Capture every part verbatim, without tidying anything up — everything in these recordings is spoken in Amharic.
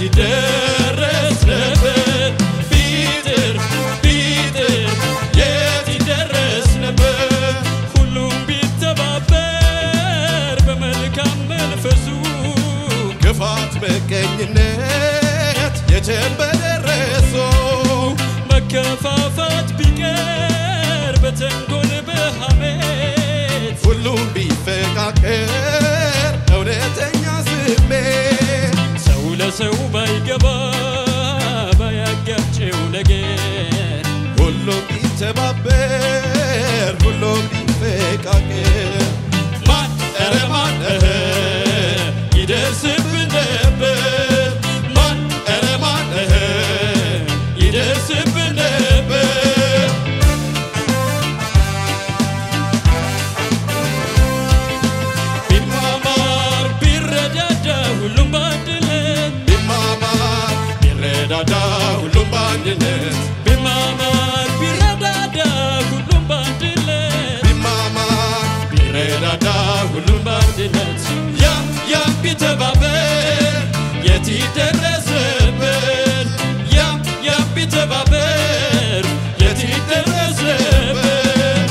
يتدرس نبر بيتر بيتر يتدرس نبر كلهم بيتبابر بملكام منفسو كفات مكينات يتم بدرسو مكفافات بيكر بتنقل بحميت كلهم بيفكاكر أولتنيا سميت سولا سو بايقبا بايقبتشو لغير كلهم بيتبابر كلهم بيفكاكر مان أرمان أه يدرس بنبر مان أرمان أه يدرس بنبر بمامار بيردادا ولوم باندلت بمامار بيردادا ولوم باندلت بمامار بيردادا ولوم باندلت بمامار بيردادا ولوم باندلت يا يا بيتبابر يتدرسبن يا يا بيتبابر يتدرسبن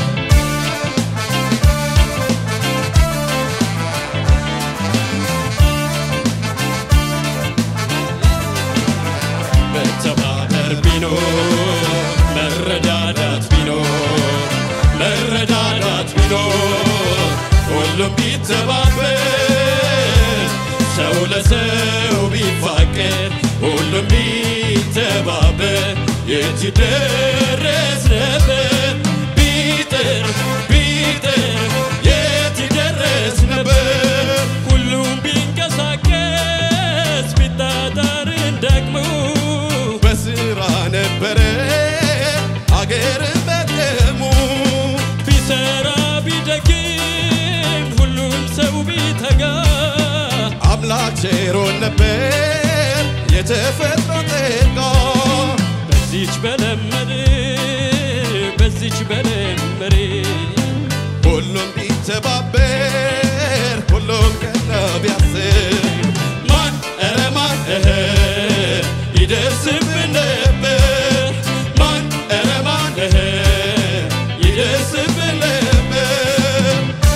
بتبابر بينو مردادات بينو مردادات بينو كلهم بيتبابر سولا سو بيفكر كلهم بيتبابر يتدرس نبر بيتر بيتر يتدرس نبر كلهم بينقساقس بيتدار دقمو بسرا نبر አገር በደሙ ቢሰራ ቢደክም ሁሉም ሰው ቢተጋ አምላክ ቸሮን ነበር የተፈጥሮ ጤጋ በዚች በለመደ በዚች በለመደ ሁሉም ቢተባበር ሁሉም ቀና ቢያስብ ማን ኧረ ማን እህ ይደርስብን ነበር ማን ኧረ ማን እህ ይደርስብን ነበር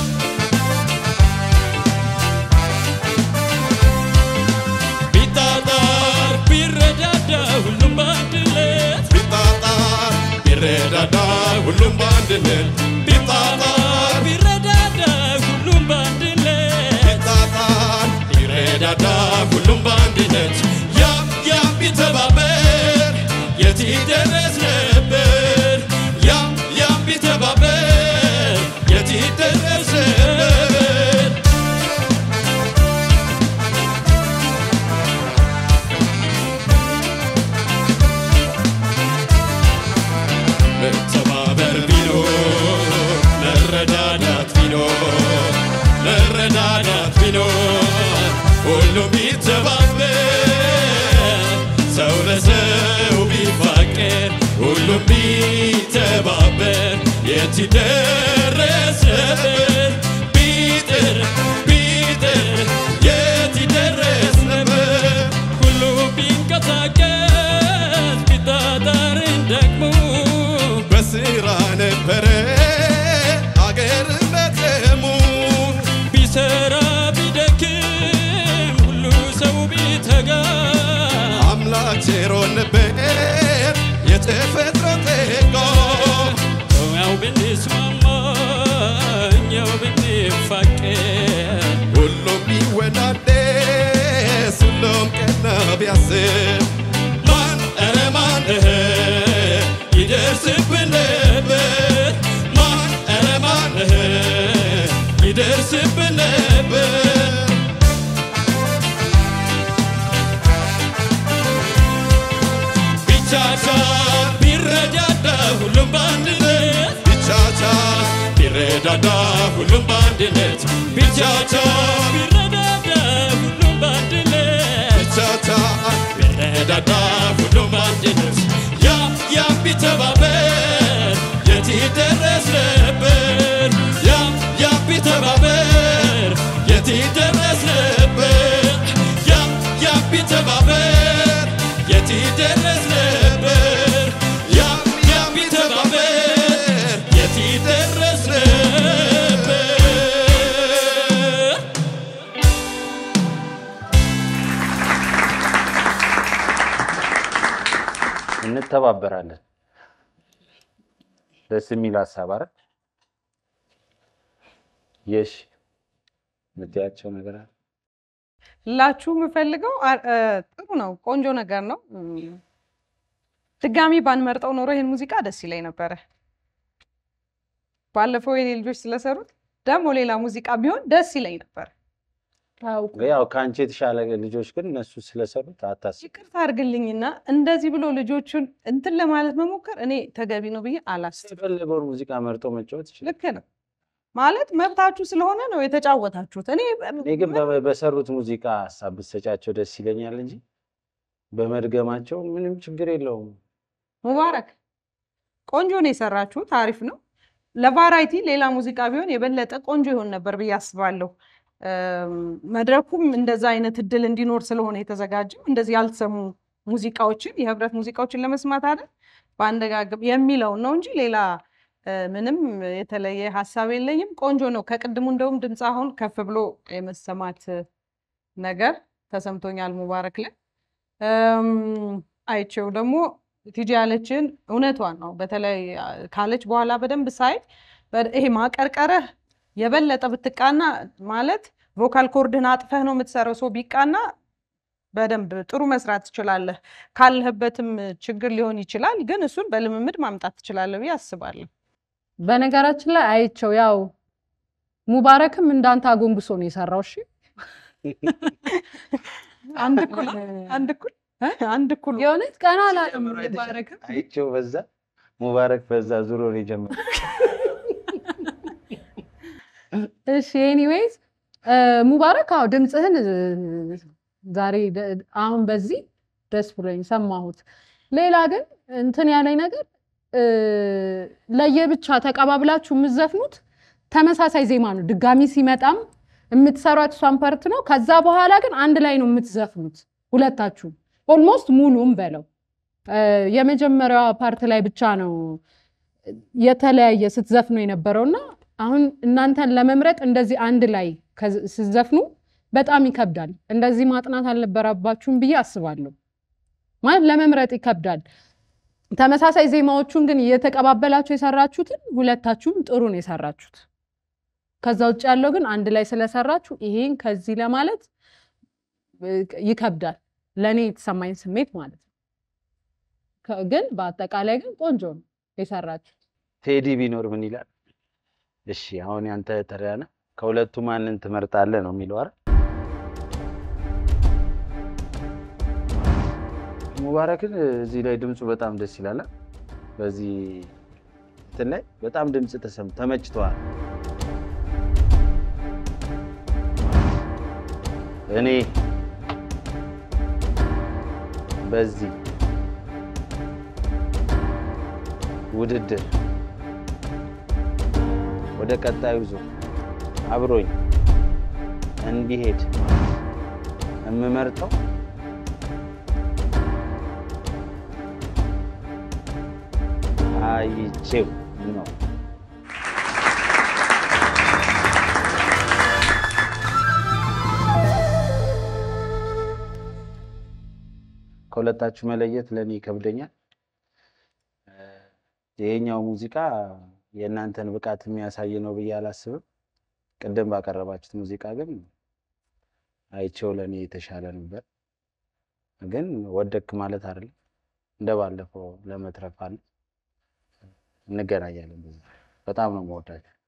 ቢጣጣር ቢረዳዳ ሁሉም ባንድነት ቢጣጣር ቢረዳዳ ሁሉም ባንድነት ቢጣጣር ቢረዳዳ ሁሉም ባንድነት ቢጣጣር ቢረዳዳ ሁሉም ባንድነት ያ ያ ቢተባበር የት ይደረስ ነበር ያ ያ ቢተባበር የት ይደረስ ነበር መተባበር ቢኖር መረዳዳት ቢኖር መረዳዳት ቢኖር ሁሉም ቢተባበር ሰው ለሰው ቢፋቀር ሁሉም ቢተባበር የት ይደረስ ነበር ቢጥር ቢጥር የት ይደረስ ነበር ሁሉም ቢንቀሳቀስ ቢጣጣር ደግሞ በስራ ነበረ አገር በደሙ ቢሰራ ቢደክም ሁሉ ሰው ቢተጋ አምላክ ቸሮን ነበር የተፈጥሮ ጤጋ ያው ብንስማማ እኛው ብንፋቀር ሁሉም ቢወዳደስ ሁሉም ቀና ቢያስብ ማን ኧረ ማን እህ ይደርስብን ነበር ማን ኧረ ማን እህ ይደርስብን ነበር ቢቻቻ ቢረዳዳ ሁሉም ባንድነት ቢቻቻ ቢረዳዳ ሁሉም ባንድነት ቢቻቻ ቢረዳዳ ሁሉም ባንድነት ቢቻቻ ቢረዳዳ ሁሉም ባንድነት ያ ያ ቢተባበር የት ይደረስ ነበር ያ ያ ቢተባበር የት ይደረስ ነበር ያ ያ ቢተባበር እንተባበራለን ደስ የሚል ሐሳብ አይደል የሽ ምትያቸው ነገር አለ ላችሁ የምፈልገው ጥሩ ነው ቆንጆ ነገር ነው ድጋሚ ባንመርጠው ኖሮ ይሄን ሙዚቃ ደስ ይለኝ ነበር ባለፈው የኔ ልጆች ስለሰሩት ደሞ ሌላ ሙዚቃ ቢሆን ደስ ይለኝ ነበር ያው ካንቺ የተሻለ ልጆች ግን እነሱ ስለሰሩት አታስብ ይቅርታ አድርግልኝና እንደዚህ ብሎ ልጆቹን እንትን ለማለት መሞከር እኔ ተገቢ ነው ብዬ አላስብም ፈለገው ሙዚቃ መርጦ መጫወት ይችላል ልክ ነው ማለት መብታችሁ ስለሆነ ነው የተጫወታችሁት እኔ እኔ ግን በሰሩት ሙዚቃ ሐሳብ ብትሰጫቸው ደስ ይለኛል እንጂ በመድገማቸው ምንም ችግር የለውም ሙባረክ ቆንጆ ነው የሰራችሁት አሪፍ ነው ለቫራይቲ ሌላ ሙዚቃ ቢሆን የበለጠ ቆንጆ ይሆን ነበር ብዬ አስባለሁ መድረኩም እንደዛ አይነት እድል እንዲኖር ስለሆነ የተዘጋጀው እንደዚህ ያልተሰሙ ሙዚቃዎችን የህብረት ሙዚቃዎችን ለመስማት አይደል ባንደጋግም የሚለው ነው እንጂ ሌላ ምንም የተለየ ሐሳብ የለኝም ቆንጆ ነው ከቅድሙ እንደውም ድምጽ አሁን ከፍ ብሎ የመሰማት ነገር ተሰምቶኛል ሙባረክ ላይ አይቼው ደግሞ ቲጂ ያለችን እውነቷን ነው በተለይ ካለች በኋላ በደንብ ሳይ ይሄ ማቀርቀረህ የበለጠ ብትቃና ማለት ቮካል ኮርድን አጥፈህ ነው የምትሰራው ሶ ቢቃና በደንብ ጥሩ መስራት ትችላለህ ካልህበትም ችግር ሊሆን ይችላል ግን እሱን በልምምድ ማምጣት ትችላለህ ብዬ አስባለሁ በነገራችን ላይ አይቼው ያው ሙባረክም እንዳንተ አጎንብሶ ነው የሰራው እሺ አንድ ኩል አንድ ኩል አንድ ኩል የሆነች ቀና አላለም ሙባረክም አይቼው በዛ ሙባረክ በዛ ዙሮ ነው የጀመረው እሺ ኤኒዌይስ ሙባረክ አው ድምጽህን ዛሬ አሁን በዚህ ደስ ብሎኝ ሰማሁት ሌላ ግን እንትን ያለኝ ነገር ለየብቻ ተቀባብላችሁ ምዘፍኑት ተመሳሳይ ዜማ ነው ድጋሚ ሲመጣም የምትሰሯት ሷን ፓርት ነው ከዛ በኋላ ግን አንድ ላይ ነው የምትዘፍኑት ሁለታችሁ ኦልሞስት ሙሉም በለው የመጀመሪያው ፓርት ላይ ብቻ ነው የተለያየ ስትዘፍኑ የነበረውና አሁን እናንተን ለመምረጥ እንደዚህ አንድ ላይ ስትዘፍኑ በጣም ይከብዳል እንደዚህ ማጥናት አልነበረባችሁም ብዬ አስባለሁ ማለት ለመምረጥ ይከብዳል ተመሳሳይ ዜማዎቹን ግን እየተቀባበላችሁ የሰራችሁትን ሁለታችሁም ጥሩ ነው የሰራችሁት ከዛ ውጭ ያለው ግን አንድ ላይ ስለሰራችሁ ይሄን ከዚህ ለማለት ይከብዳል ለኔ የተሰማኝ ስሜት ማለት ነው ግን በአጠቃላይ ግን ቆንጆ ነው የሰራችሁት ቴዲ ቢኖር ምን ይላል እሺ አሁን ያንተ ተሪያና ከሁለቱ ማንን ትመርጣለህ ነው የሚለው አይደል ሙባረክን እዚህ ላይ ድምጹ በጣም ደስ ይላል በዚህ እንትን ላይ በጣም ድምጽ ተሰም ተመችቷል እኔ በዚህ ውድድር ወደ ቀጣዩ ዙር አብሮኝ እንዲሄድ እምመርጠው አይቼው ነው ከሁለታችሁ መለየት ለኔ ይከብደኛል የኛው ሙዚቃ የእናንተን ብቃት የሚያሳይ ነው ብዬ አላስብም ቀደም ባቀረባችሁት ሙዚቃ ግን አይቼው ለኔ የተሻለ ነበር ግን ወደክ ማለት አይደለም እንደባለፈው ለመትረፍ አለ እንገናኛለን በጣም ነው የምወዳችሁ